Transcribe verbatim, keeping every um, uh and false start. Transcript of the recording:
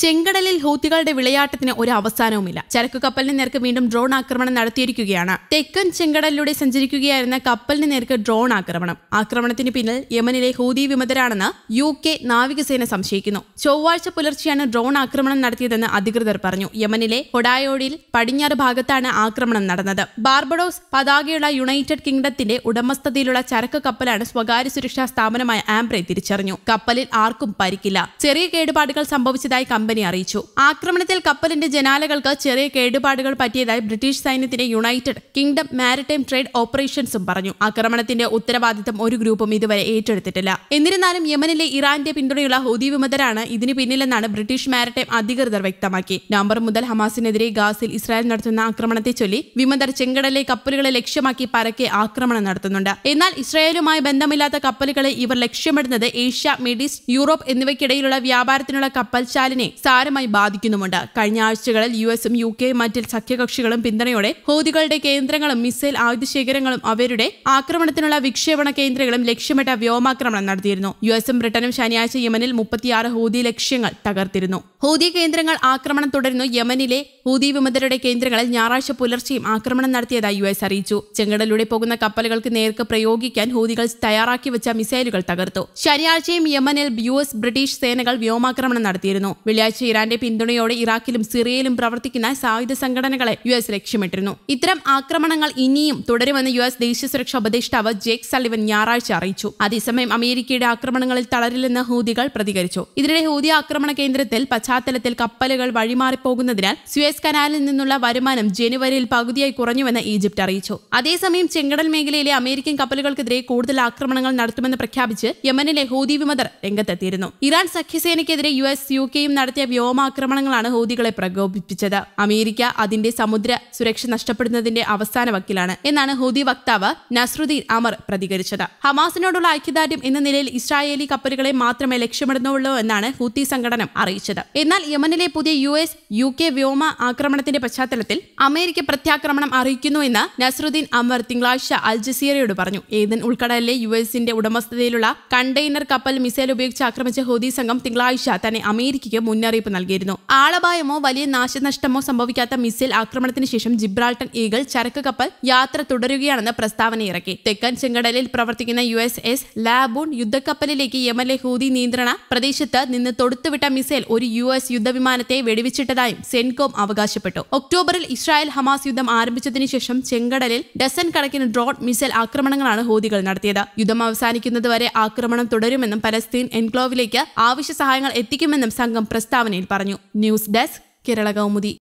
ചെങ്കടലിൽ ഹൂത്തികളുടെ വിളയാട്ടത്തിന് ഒരു അവസാനവുമില്ല. ചരക്കു കപ്പലിന് നേർക്ക് വീണ്ടും ഡ്രോൺ ആക്രമണം നടത്തിയിരിക്കുകയാണ്. തെക്കൻ ചെങ്കടലിലൂടെ സഞ്ചരിക്കുകയായിരുന്ന കപ്പലിന് നേർക്ക് ഡ്രോൺ ആക്രമണം. ആക്രമണത്തിന് പിന്നിൽ യമനിലെ ഹൂതി വിമതരാണെന്ന് യു കെ നാവികസേന സംശയിക്കുന്നു. ചൊവ്വാഴ്ച പുലർച്ചെയാണ് ഡ്രോൺ ആക്രമണം നടത്തിയതെന്ന് അധികൃതർ പറഞ്ഞു. യമനിലെ ഹൊഡായോഡിൽ പടിഞ്ഞാറ് ഭാഗത്താണ് ആക്രമണം നടന്നത്. ബാർബഡോസ് പതാകയുള്ള യുണൈറ്റഡ് കിങ്ഡത്തിന്റെ ഉടമസ്ഥതയിലുള്ള ചരക്ക് കപ്പലാണ് സ്വകാര്യ സുരക്ഷാ സ്ഥാപനമായ ആംബ്രെ തിരിച്ചറിഞ്ഞു. കപ്പലിൽ ആർക്കും പരിക്കില്ല. ചെറിയ കേടുപാടുകൾ സംഭവിച്ചതായി കമ്പനി അറിയിച്ചു. ആക്രമണത്തിൽ കപ്പലിന്റെ ജനാലകൾക്ക് ചെറിയ കേടുപാടുകൾ പറ്റിയതായി ബ്രിട്ടീഷ് സൈന്യത്തിന്റെ യുണൈറ്റഡ് കിങ്ഡം മാരിടൈം ട്രേഡ് ഓപ്പറേഷൻസും പറഞ്ഞു. ആക്രമണത്തിന്റെ ഉത്തരവാദിത്തം ഒരു ഗ്രൂപ്പും ഇതുവരെ ഏറ്റെടുത്തിട്ടില്ല. എന്നിരുന്നാലും യമനിലെ ഇറാന്റെ പിന്തുണയുള്ള ഹൂതി വിമതരാണ് ഇതിന് പിന്നിലെന്നാണ് ബ്രിട്ടീഷ് മാരിടൈം അധികൃതർ വ്യക്തമാക്കി. നവംബർ മുതൽ ഹമാസിനെതിരെ ഗാസയിൽ ഇസ്രായേൽ നടത്തുന്ന ആക്രമണത്തെ ചൊല്ലി വിമതർ ചെങ്കടലിലെ കപ്പലുകളെ ലക്ഷ്യമാക്കി പരക്കെ ആക്രമണം നടത്തുന്നുണ്ട്. എന്നാൽ ഇസ്രായേലുമായി ബന്ധമില്ലാത്ത കപ്പലുകളെ ഇവർ ലക്ഷ്യമിടുന്നത് ഏഷ്യ, മിഡിൽ ഈസ്റ്റ്, യൂറോപ്പ് എന്നിവയ്ക്കിടയിലുള്ള വ്യാപാരത്തിനുള്ള കപ്പൽശാലിനെ സാരമായി ബാധിക്കുന്നുമുണ്ട്. കഴിഞ്ഞ ആഴ്ചകളിൽ യു എസും യു കെയും മറ്റ് സഖ്യകക്ഷികളും പിന്തുണയോടെ ഹൂതികളുടെ കേന്ദ്രങ്ങളും മിസൈൽ ആയുധശേഖരങ്ങളും അവരുടെ ആക്രമണത്തിനുള്ള വിക്ഷേപണ കേന്ദ്രങ്ങളും ലക്ഷ്യമിട്ട വ്യോമാക്രമണം നടത്തിയിരുന്നു. യു എസും ബ്രിട്ടനും ശനിയാഴ്ച യമനിൽ മുപ്പത്തിയാറ് ഹൂതി ലക്ഷ്യങ്ങൾ തകർത്തിരുന്നു. ഹൂതി കേന്ദ്രങ്ങൾ ആക്രമണം തുടരുന്നു. യമനിലെ ഹൂതി വിമതരുടെ കേന്ദ്രങ്ങളിൽ ഞായറാഴ്ച പുലർച്ചെയും ആക്രമണം നടത്തിയതായി യു എസ് അറിയിച്ചു. ചെങ്കടലിലൂടെ പോകുന്ന കപ്പലുകൾക്ക് നേർക്ക് പ്രയോഗിക്കാൻ ഹൂതികൾ തയ്യാറാക്കി വെച്ച മിസൈലുകൾ തകർത്തു. ശനിയാഴ്ചയും യമനിൽ യു എസ് ബ്രിട്ടീഷ് സേനകൾ വ്യോമാക്രമണം നടത്തിയിരുന്നു. വെള്ളിയാഴ്ച ഇറാന്റെ പിന്തുണയോടെ ഇറാഖിലും സിറിയയിലും പ്രവർത്തിക്കുന്ന സായുധ സംഘടനകളെ യു എസ് ലക്ഷ്യമിട്ടിരുന്നു. ഇത്തരം ആക്രമണങ്ങൾ ഇനിയും തുടരുമെന്ന് യു എസ് ദേശീയ സുരക്ഷാ ഉപദേഷ്ടാവ് ജേക്ക് സള്ളിവൻ ഞായറാഴ്ച അറിയിച്ചു. അതേസമയം അമേരിക്കയുടെ ആക്രമണങ്ങളിൽ തളരില്ലെന്ന് ഹൂതികൾ പ്രതികരിച്ചു. ഇതിനിടെ ഹൂതി ആക്രമണ കേന്ദ്രത്തിൽ പശ്ചാത്തലത്തിൽ കപ്പലുകൾ വഴിമാറിപ്പോകുന്നതിനാൽ സ്യൂയസ് കനാലിൽ നിന്നുള്ള വരുമാനം ജനുവരിയിൽ പകുതിയായി കുറഞ്ഞുവെന്ന് ഈജിപ്ത് അറിയിച്ചു. അതേസമയം ചെങ്കടൽ മേഖലയിലെ അമേരിക്കൻ കപ്പലുകൾക്കെതിരെ കൂടുതൽ ആക്രമണങ്ങൾ നടത്തുമെന്ന് പ്രഖ്യാപിച്ച് യമനിലെ ഹൂതി വിമതർ രംഗത്തെത്തിയിരുന്നു. ഇറാൻ സഖ്യസേനയ്ക്കെതിരെ യു എസ് യു കെയും നടത്തിയ വ്യോമാക്രമണങ്ങളാണ് ഹൂതികളെ പ്രകോപിപ്പിച്ചത്. അമേരിക്ക അതിന്റെ സമുദ്ര സുരക്ഷ നഷ്ടപ്പെടുന്നതിന്റെ അവസാന വക്കിലാണ് എന്നാണ് ഹൂതി വക്താവ് നസ്രുദ്ദീൻ അമർ പ്രതികരിച്ചത്. ഹമാസിനോടുള്ള ഐക്യദാർഢ്യം എന്ന നിലയിൽ ഇസ്രായേലി കപ്പലുകളെ മാത്രമേ ലക്ഷ്യമിടുന്നുള്ളൂ എന്നാണ് ഹൂത്തി സംഘടന അറിയിച്ചത്. എന്നാൽ യമനിലെ പുതിയ യു എസ് യു കെ വ്യോമ ആക്രമണത്തിന്റെ പശ്ചാത്തലത്തിൽ അമേരിക്ക പ്രത്യാക്രമണം അറിയിക്കുന്നു എന്ന് നസ്രുദ്ദീൻ അമർ തിങ്കളാഴ്ച അൽ ജസീറയോട് പറഞ്ഞു. ഏതൻ ഉൾക്കടലിലെ യു എസിന്റെ ഉടമസ്ഥതയിലുള്ള കണ്ടെയ്നർ കപ്പൽ മിസൈൽ ഉപയോഗിച്ച് ആക്രമിച്ച ഹൂതി സംഘം തിങ്കളാഴ്ച തന്നെ അമേരിക്കയ്ക്ക് മുന്നറിയിപ്പ് നൽകിയിരുന്നു. ആളപായമോ വലിയ നാശനഷ്ടമോ സംഭവിക്കാത്ത മിസൈൽ ആക്രമണത്തിന് ശേഷം ജിബ്രാൾട്ടർ ഈഗിൾ ചരക്ക് കപ്പൽ യാത്ര തുടരുകയാണെന്ന് പ്രസ്താവന ഇറക്കി. തെക്കൻ ചെങ്കടലിൽ പ്രവർത്തിക്കുന്ന യു എസ് എസ് ലാബൂൺ യുദ്ധക്കപ്പലിലേക്ക് യമനിലെ ഹൂതി നിയന്ത്രണ പ്രദേശത്ത് നിന്ന് തൊടുത്തുവിട്ട മിസൈൽ ഒരു യു എസ് യുദ്ധവിമാനത്തെ വെടിവെച്ചിട്ടതായും സെൻകോം അവകാശപ്പെട്ടു. ഒക്ടോബറിൽ ഇസ്രായേൽ ഹമാസ് യുദ്ധം ആരംഭിച്ചതിനു ശേഷം ചെങ്കടലിൽ ഡസൻ കണക്കിന് ഡ്രോൺ മിസൈൽ ആക്രമണങ്ങളാണ് ഹൂതികൾ നടത്തിയത്. യുദ്ധം അവസാനിക്കുന്നതുവരെ ആക്രമണം തുടരുമെന്നും പലസ്തീൻ എൻക്ലോവിലേക്ക് ആവശ്യ സഹായങ്ങൾ എത്തിക്കുമെന്നും സംഘം പ്രസ്താവനയിൽ പറഞ്ഞു. News desk Kerala Kaumudi.